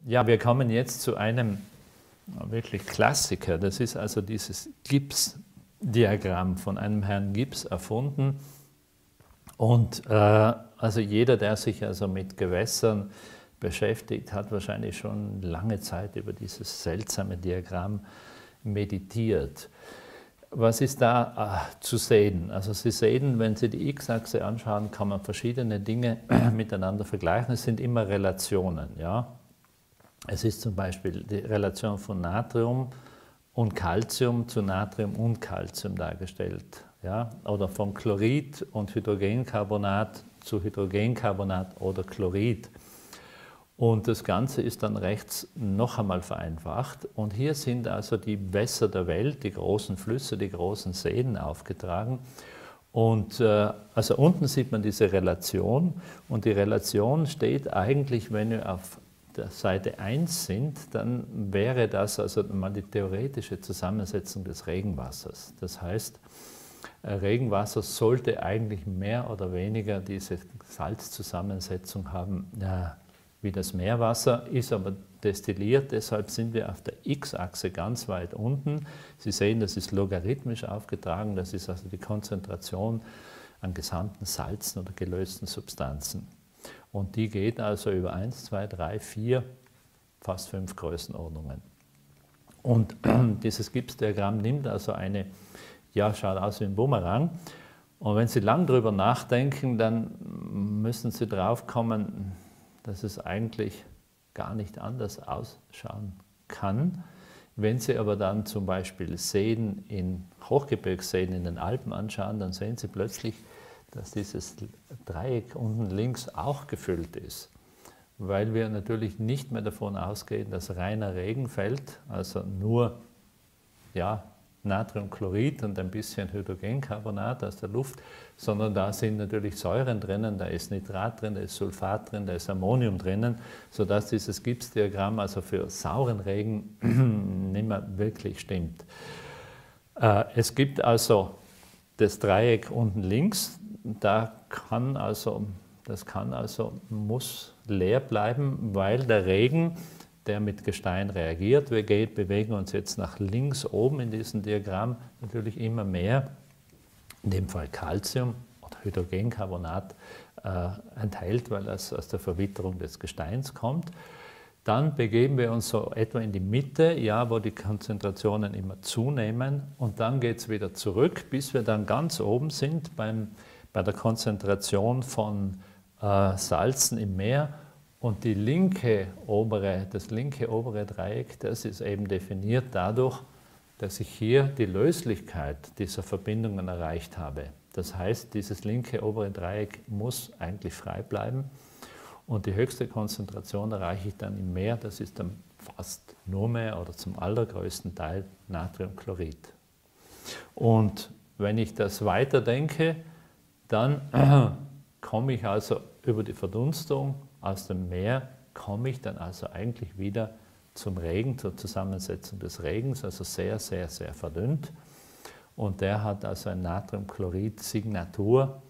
Ja, wir kommen jetzt zu einem wirklich Klassiker. Das ist also dieses Gibbs-Diagramm von einem Herrn Gibbs erfunden. Und also jeder, der sich also mit Gewässern beschäftigt, hat wahrscheinlich schon lange Zeit über dieses seltsame Diagramm meditiert. Was ist da zu sehen? Also Sie sehen, wenn Sie die X-Achse anschauen, kann man verschiedene Dinge miteinander vergleichen. Es sind immer Relationen. Ja? Es ist zum Beispiel die Relation von Natrium und Calcium zu Natrium und Calcium dargestellt. Ja? Oder von Chlorid und Hydrogencarbonat zu Hydrogencarbonat oder Chlorid. Und das Ganze ist dann rechts noch einmal vereinfacht. Und hier sind also die Wässer der Welt, die großen Flüsse, die großen Seen aufgetragen. Und also unten sieht man diese Relation. Und die Relation steht eigentlich, wenn wir auf der Seite 1 sind, dann wäre das also mal die theoretische Zusammensetzung des Regenwassers. Das heißt, Regenwasser sollte eigentlich mehr oder weniger diese Salzzusammensetzung haben, wie das Meerwasser, ist aber destilliert, deshalb sind wir auf der X-Achse ganz weit unten. Sie sehen, das ist logarithmisch aufgetragen, das ist also die Konzentration an gesamten Salzen oder gelösten Substanzen. Und die geht also über 1, 2, 3, 4, fast 5 Größenordnungen. Und dieses Gibbs-Diagramm nimmt also eine, ja, schaut aus wie ein Bumerang. Und wenn Sie lang drüber nachdenken, dann müssen Sie drauf kommen, dass es eigentlich gar nicht anders ausschauen kann. Wenn Sie aber dann zum Beispiel Seen in Hochgebirgsseen in den Alpen anschauen, dann sehen Sie plötzlich, dass dieses Dreieck unten links auch gefüllt ist. Weil wir natürlich nicht mehr davon ausgehen, dass reiner Regen fällt, also nur ja, Natriumchlorid und ein bisschen Hydrogencarbonat aus der Luft, sondern da sind natürlich Säuren drinnen, da ist Nitrat drin, da ist Sulfat drin, da ist Ammonium drinnen, sodass dieses Gibbs-Diagramm also für sauren Regen nicht mehr wirklich stimmt. Es gibt also das Dreieck unten links, das muss leer bleiben, weil der Regen, der mit Gestein reagiert. Wir bewegen uns jetzt nach links oben in diesem Diagramm natürlich immer mehr, in dem Fall Calcium oder Hydrogencarbonat enthält, weil das aus der Verwitterung des Gesteins kommt. Dann begeben wir uns so etwa in die Mitte, ja, wo die Konzentrationen immer zunehmen, und dann geht es wieder zurück, bis wir dann ganz oben sind bei der Konzentration von Salzen im Meer. Und das linke obere Dreieck, das ist eben definiert dadurch, dass ich hier die Löslichkeit dieser Verbindungen erreicht habe. Das heißt, dieses linke obere Dreieck muss eigentlich frei bleiben. Und die höchste Konzentration erreiche ich dann im Meer, das ist dann fast nur mehr oder zum allergrößten Teil Natriumchlorid. Und wenn ich das weiterdenke, dann komme ich also über die Verdunstung aus dem Meer, komme ich dann also eigentlich wieder zum Regen, zur Zusammensetzung des Regens, also sehr, sehr, sehr verdünnt. Und der hat also eine Natriumchlorid-Signatur,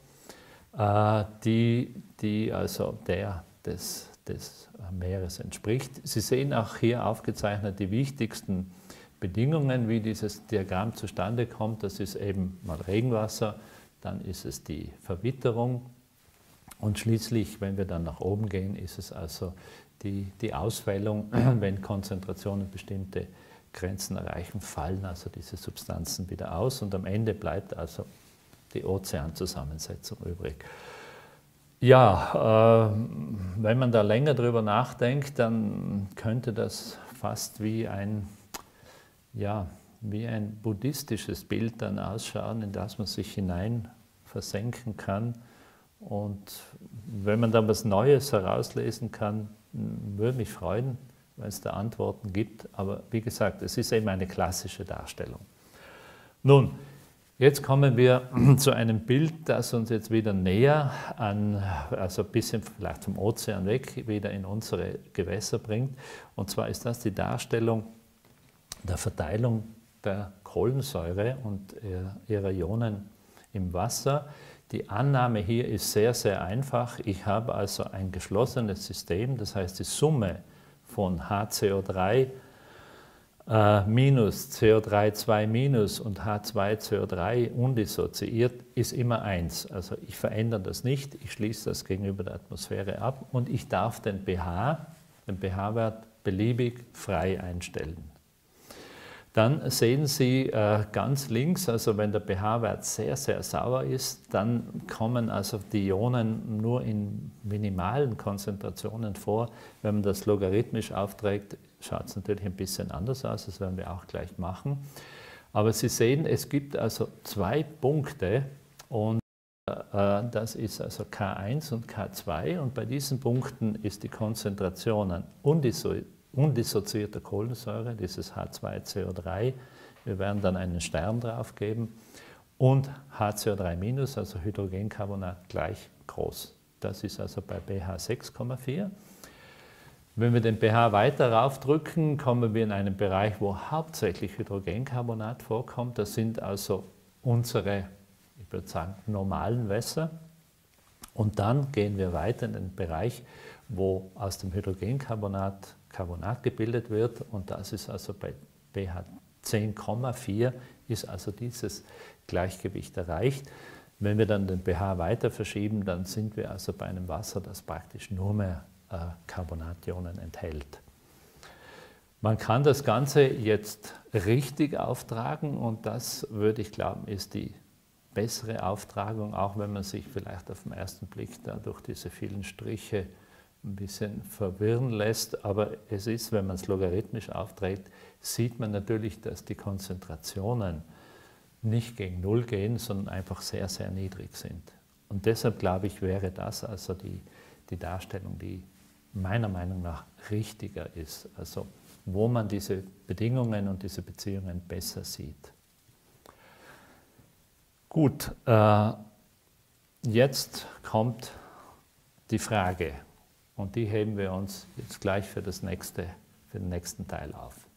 die also der des Meeres entspricht. Sie sehen auch hier aufgezeichnet die wichtigsten Bedingungen, wie dieses Diagramm zustande kommt. Das ist eben mal Regenwasser, dann ist es die Verwitterung und schließlich, wenn wir dann nach oben gehen, ist es also die Ausfällung, wenn Konzentrationen bestimmte Grenzen erreichen, fallen also diese Substanzen wieder aus und am Ende bleibt also die Ozeanzusammensetzung übrig. Ja, wenn man da länger drüber nachdenkt, dann könnte das fast wie ein buddhistisches Bild dann ausschauen, in das man sich hinein versenken kann. Und wenn man da was Neues herauslesen kann, würde mich freuen, wenn es da Antworten gibt. Aber wie gesagt, es ist eben eine klassische Darstellung. Nun, jetzt kommen wir zu einem Bild, das uns jetzt wieder näher an, also ein bisschen vielleicht vom Ozean weg, wieder in unsere Gewässer bringt. Und zwar ist das die Darstellung der Verteilung der Kohlensäure und ihrer Ionen im Wasser. Die Annahme hier ist sehr, sehr einfach. Ich habe also ein geschlossenes System, das heißt die Summe von HCO3 minus CO3 2 minus und H2CO3 undissoziiert ist immer 1. Also ich verändere das nicht, ich schließe das gegenüber der Atmosphäre ab und ich darf den pH-Wert beliebig frei einstellen. Dann sehen Sie ganz links, also wenn der pH-Wert sehr, sehr sauer ist, dann kommen also die Ionen nur in minimalen Konzentrationen vor. Wenn man das logarithmisch aufträgt, schaut es natürlich ein bisschen anders aus, das werden wir auch gleich machen. Aber Sie sehen, es gibt also 2 Punkte und das ist also K1 und K2 und bei diesen Punkten ist die Konzentration an undissoziierter Kohlensäure, dieses H2CO3, wir werden dann einen Stern drauf geben, und HCO3-, also Hydrogencarbonat, gleich groß. Das ist also bei pH 6,4. Wenn wir den pH weiter raufdrücken, kommen wir in einen Bereich, wo hauptsächlich Hydrogencarbonat vorkommt. Das sind also unsere, ich würde sagen, normalen Wässer. Und dann gehen wir weiter in den Bereich, wo aus dem Hydrogencarbonat Carbonat gebildet wird. Und das ist also bei pH 10,4 ist also dieses Gleichgewicht erreicht. Wenn wir dann den pH weiter verschieben, dann sind wir also bei einem Wasser, das praktisch nur mehr Carbonationen enthält. Man kann das Ganze jetzt richtig auftragen und das, würde ich glauben, ist die bessere Auftragung, auch wenn man sich vielleicht auf den ersten Blick da durch diese vielen Striche ein bisschen verwirren lässt, aber es ist, wenn man es logarithmisch aufträgt, sieht man natürlich, dass die Konzentrationen nicht gegen Null gehen, sondern einfach sehr, sehr niedrig sind. Und deshalb, glaube ich, wäre das also die Darstellung, die meiner Meinung nach richtiger ist, also wo man diese Bedingungen und diese Beziehungen besser sieht. Gut, jetzt kommt die Frage und die heben wir uns jetzt gleich für den nächsten Teil auf.